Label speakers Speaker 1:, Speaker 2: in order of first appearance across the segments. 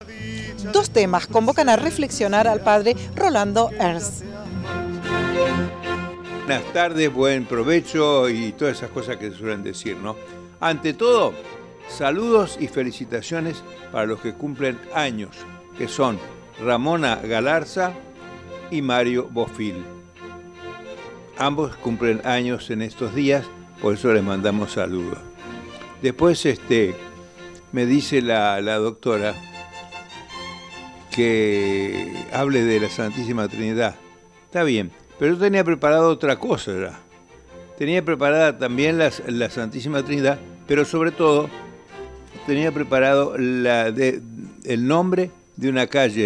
Speaker 1: Dos temas convocan a reflexionar al padre Rolando Ernst.
Speaker 2: Buenas tardes, buen provecho y todas esas cosas que se suelen decir, ¿no? Ante todo, saludos y felicitaciones para los que cumplen años, que son Ramona Galarza y Mario Bofil. Ambos cumplen años en estos días, por eso les mandamos saludos. Después me dice la doctora que hable de la Santísima Trinidad. Está bien, pero yo tenía preparado otra cosa ya. Tenía preparada también la Santísima Trinidad, pero sobre todo tenía preparado el nombre de una calle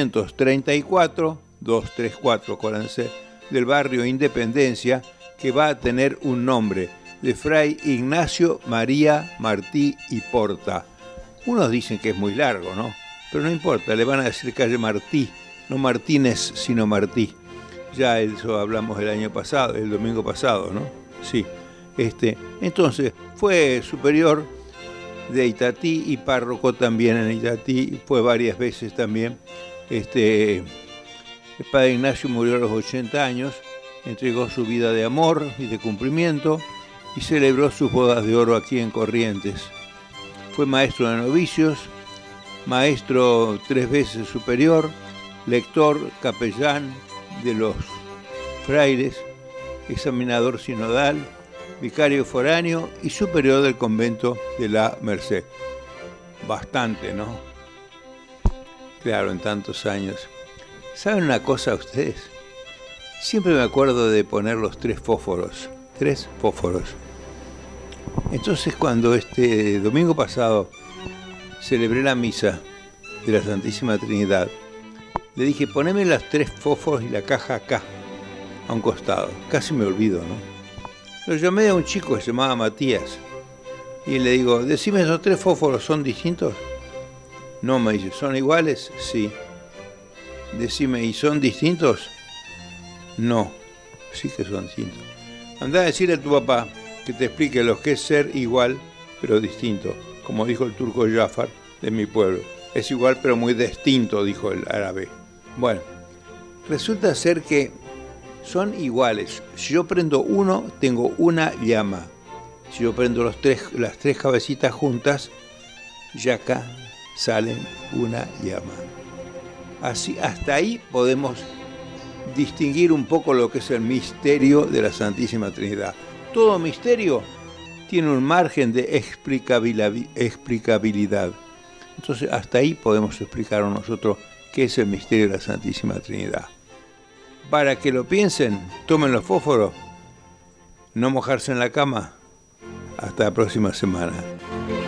Speaker 2: 234, acuérdense, del barrio Independencia, que va a tener un nombre de Fray Ignacio María Martí y Porta. Unos dicen que es muy largo, ¿no? Pero no importa, le van a decir calle Martí, no Martínez, sino Martí. Ya eso hablamos el domingo pasado, ¿no? Sí. Entonces, fue superior de Itatí y párroco también en Itatí, fue varias veces también. El padre Ignacio murió a los 80 años, entregó su vida de amor y de cumplimiento y celebró sus bodas de oro aquí en Corrientes. Fue maestro de novicios, maestro 3 veces superior, lector, capellán de los frailes, examinador sinodal, vicario foráneo y superior del convento de la Merced. Bastante, ¿no? Claro, en tantos años. ¿Saben una cosa ustedes? Siempre me acuerdo de poner los 3 fósforos. 3 fósforos. Entonces, cuando domingo pasado celebré la misa de la Santísima Trinidad, le dije, poneme las 3 fósforos y la caja acá, a un costado. Casi me olvido, ¿no? Lo llamé a un chico que se llamaba Matías y le digo, decime, ¿esos 3 fósforos son distintos? No, me dice, ¿son iguales? Sí. Decime, ¿y son distintos? No, sí que son distintos. Andá a decirle a tu papá que te explique lo que es ser igual pero distinto, como dijo el turco Jafar de mi pueblo. Es igual pero muy distinto, dijo el árabe. Bueno, resulta ser que son iguales. Si yo prendo uno, tengo una llama. Si yo prendo las tres cabecitas juntas, ya acá salen una llama. Así, hasta ahí podemos distinguir un poco lo que es el misterio de la Santísima Trinidad. Todo misterio tiene un margen de explicabilidad. Entonces, hasta ahí podemos explicar nosotros qué es el misterio de la Santísima Trinidad. Para que lo piensen, tomen los fósforos, no mojarse en la cama. Hasta la próxima semana.